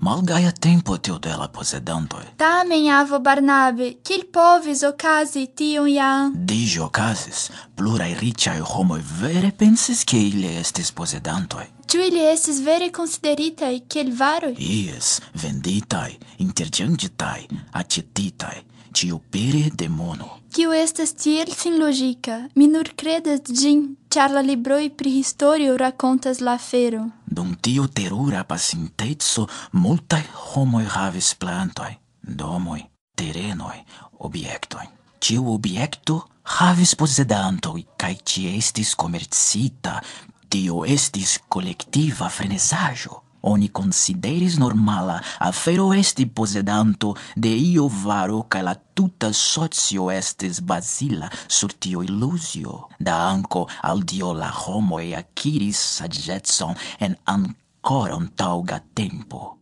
malgaia tempo tio de la posedantoi. Tamen, avo Barnabe, kiel povis okazi tion jam? Digi okazis, plurai ricai homoi vere pensis che ili estis posedantoi. Ĉu ili estis vere konsideritaj kiel varoj? Ies, venditai, interchangitai, acetitai, ciu pere de mono. Kiu estas tiel senlogika? Mi nur kredas ĝin, ĉar la libroj pri historio rakontas la aferon. Dum tiu terura pasinteco, multai homoi havis plantoi, domoi, terenoi, obiektoi. Ciu obiekto havis posedantoi, kai ci estis komercita. Tio estis kolektiva frenesaĵo. Oni consideris normala afero esti posedanto de io varo ca la tuta socio estis basila sur tio illusio. Da anco al dio la homoi acquiris sagezon en ancoron tauga tempo.